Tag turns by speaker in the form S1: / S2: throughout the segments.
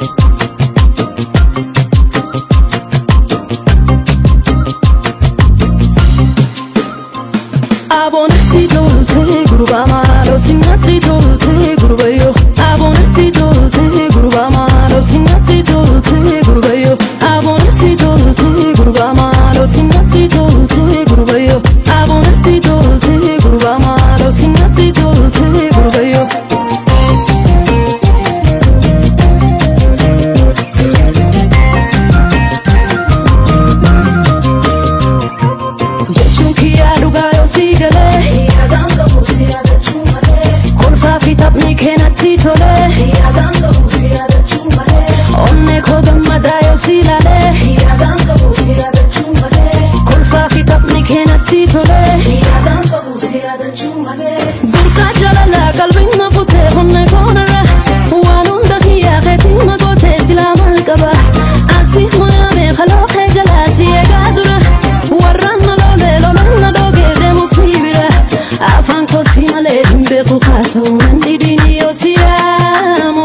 S1: Abonati tolte gruba malo signati tolte gruba io Abonati tolte gruba malo signati tolte gruba io Abonati tolte gruba malo signati tolte gruba io Abonati tolte gruba malo signati tolte gruba io Onne kogamada yo silale Kolfa kitabni kenatti tole Burka jalala qalbinna fute honne konara Waan hunda kiyyaaqeeti magootee silaa maal qaba Asii moyaame kalooqee jalaasi eegaa dura Warraan na loolee lolaan na dhoogee deemu sii bira Afaan koo si malee hin beeku kaasa'u nan dhidhiini yoo si yaamu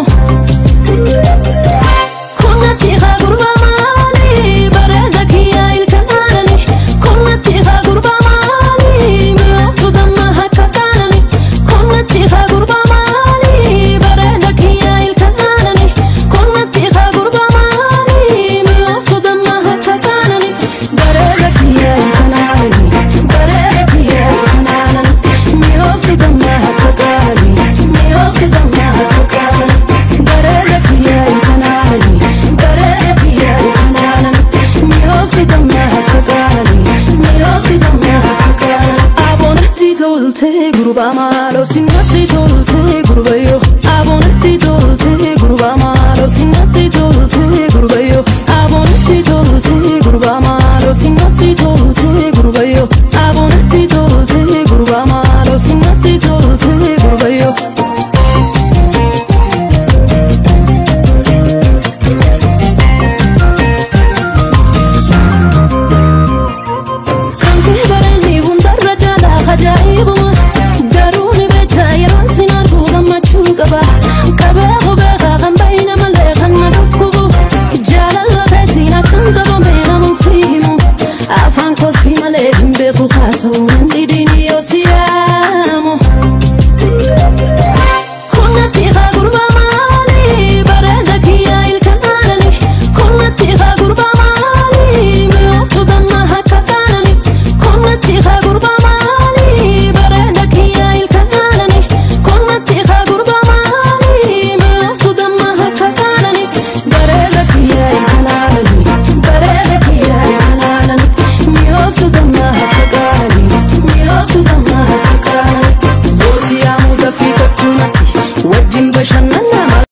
S1: Gruba malo signati tolte gruba io Abonati tolte gruba malo signati tolte gruba io Abonati tolte gruba malo signati tolte gruba io Abonati tolte gruba malo signati tolte gruba io Kanke barani hundarra jala ajaa'ibuma Afaan koo si malee hin beeku kaasa'u